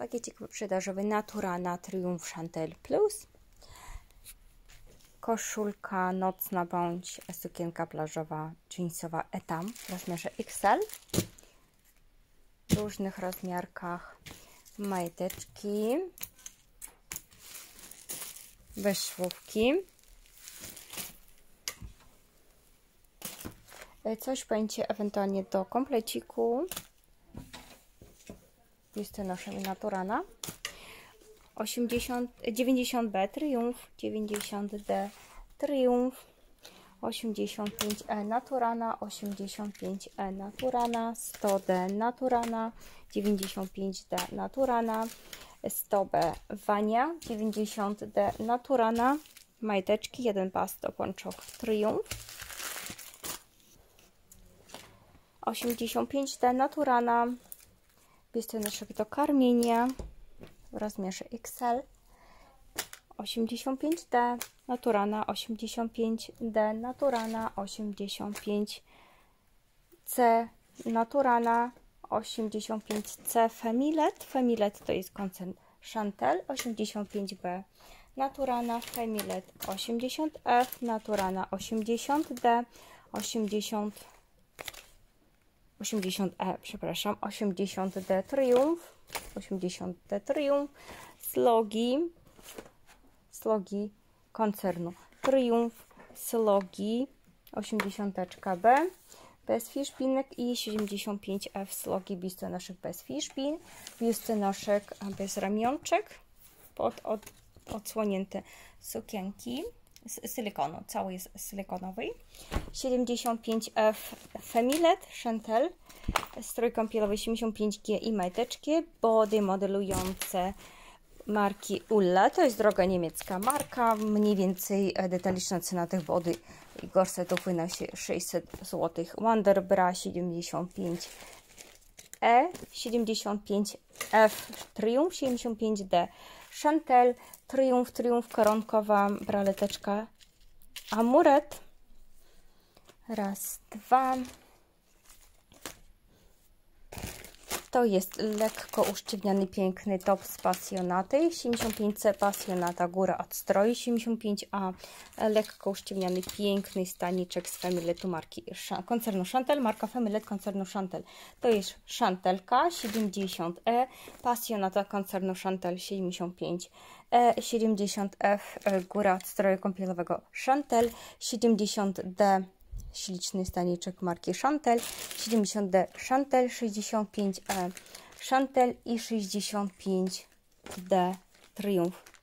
Pakiecik wyprzedażowy Naturana Triumph Chantel Plus. Koszulka nocna bądź sukienka plażowa jeansowa Etam w rozmiarze XL. W różnych rozmiarkach. Majteczki. Bez szwówki. Coś będzie ewentualnie do kompleciku. Biustonoszem Naturana. 90B Triumph, 90D Triumph, 85E Naturana, 85E Naturana, 100D Naturana, 95D Naturana, 100B Wania, 90D Naturana, majteczki, jeden pas do pończoch Triumph, 85D Naturana, biustonoszek do karmienia w rozmiarze XL, 85D Naturana, 85D Naturana, 85C Naturana, 85C Femilet. Femilet to jest koncern Chantel. 85B Naturana, Femilet 80F, Naturana 80D, 80E, przepraszam, 80D Triumph, 80D Triumph, slogi koncernu Triumph, slogi 80B bez fiszbinek i 75F slogi biustonoszek bez fiszbin, biustonoszek bez ramionczek pod odsłonięte sukienki z silikonu, cały jest z silikonowej. 75F Femilet Chantel, strój kąpielowy 75G i majteczki, body modelujące marki Ulla, to jest droga niemiecka marka, mniej więcej detaliczna cena tych body i gorsetów wynosi 600 zł. Wonderbra 75E, 75F Triumph, 75D Chantel, Triumph koronkowa braleteczka Amuret. Raz, dwa. To jest lekko usztywniany, piękny top z pasjonaty. 75C pasjonata, góra od stroju. 75A lekko usztywniany, piękny staniczek z Femiletu marki koncernu Chantel. Marka Femilet koncernu Chantel. To jest Chantelka 70E, pasjonata koncernu Chantel 75E, 70F góra od stroju kąpielowego Chantel, 70D śliczny staniczek marki Chantel, 70D Chantel, 65E Chantel i 65D Triumph.